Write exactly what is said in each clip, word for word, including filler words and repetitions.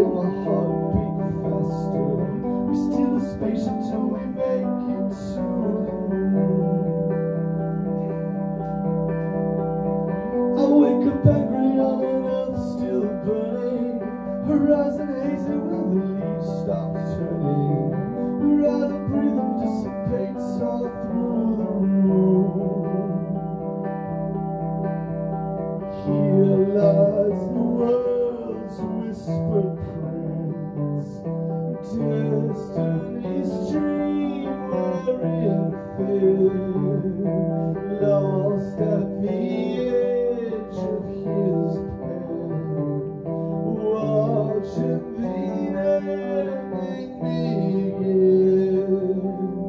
feel my heart beat faster. We steal a spaceship till we make it to the moon. I wake up angry on an earth still burning, horizon hazy when the leaves stop turning. We're out of breath and dissipates all through the room. Here lies the world's whispered prince, destiny's dream wearing thin, lost at the edge of his pen, watching the ending begin.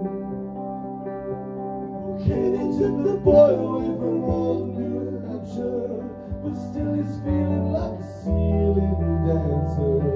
Okay, they took the boy away from old New Hampshire, but still he's feeling like a ceiling dancer.